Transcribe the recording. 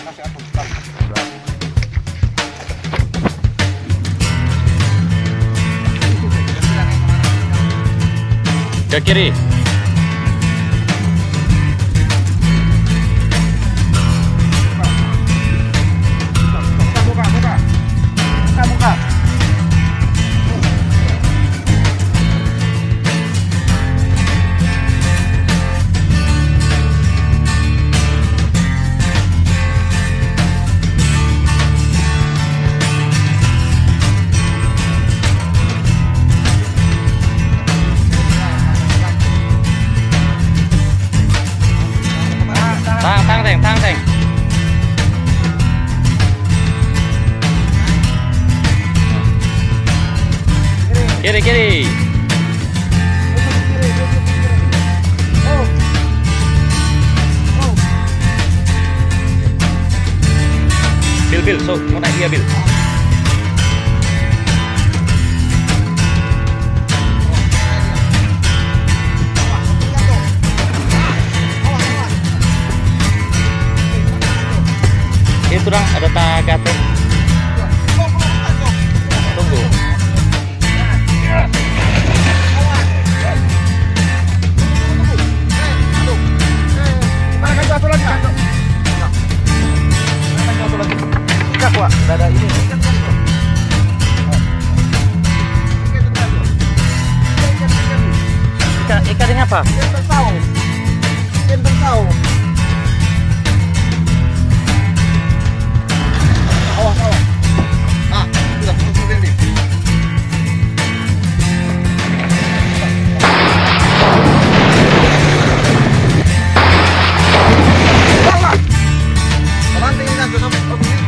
Ke kiri. Buka. Thang Thành. Kiri. Bil, so mau naik dia Bil. Itu dong ada tagate. Tunggu. Ada ini. Ikannya apa? Kentang tahu. Awas. Ah, sudah masuk ini. Orang tinggal